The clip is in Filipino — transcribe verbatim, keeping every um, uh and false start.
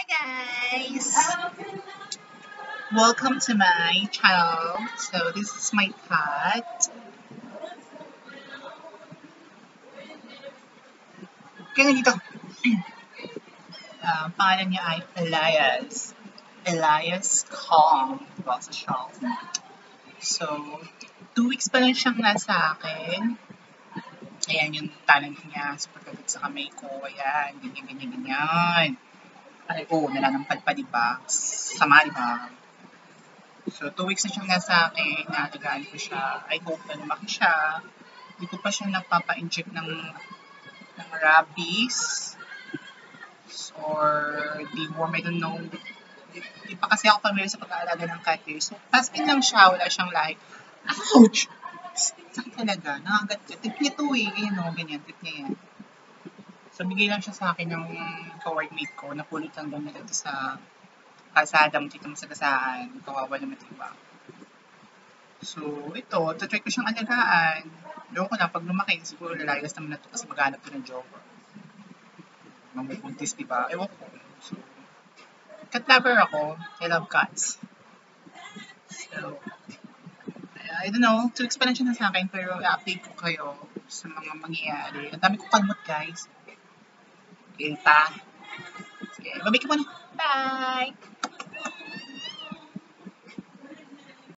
Guys, welcome to my channel. So this is my cat. Kaya dito, uh, pangalan niya ay Elias. Elias Khong. Diba sa shop. So, two weeks pa lang siyang nasa akin. Ayan yung talent niya. Super galit sa kamay ko. Ayan, ganyan, ganyan, ganyan. Ay, oo, oh, nalalampad pa, diba? Sama, diba? So, two weeks na siyang nasa akin, naalagaan ko siya. I hope na lumaki siya. Hindi ko pa siya nagpapa-inject ng, ng rabies or deworm, I don't know. Hindi pa kasi ako familiar sa pag-aalaga ng cat hair. So, paskin lang siya, wala siyang lahi. Ouch! Sakit talaga, nakagat-gat. Tip niya to eh, ganyan o, ganyan, tip niya yan. So, bigay lang siya sa akin ng co-workmate ko, napulot lang daw nila ito sa kalsada mo dito masagasaan, kawawa naman diba. So, ito, tatry ko siyang alagaan. Doon ko na, pag lumaki, siguro lalayas naman na ito kasi maghanap ko ng job. Mamabuntis, diba? Ewan ko. So, cat lover ako. I love cats. So, I don't know, two weeks pa lang siya na sa akin, pero i-update ko kayo sa mga mangyayari. Ang dami ko kalmot, guys. Okay, pa. Sige, babay ko muna. Bye!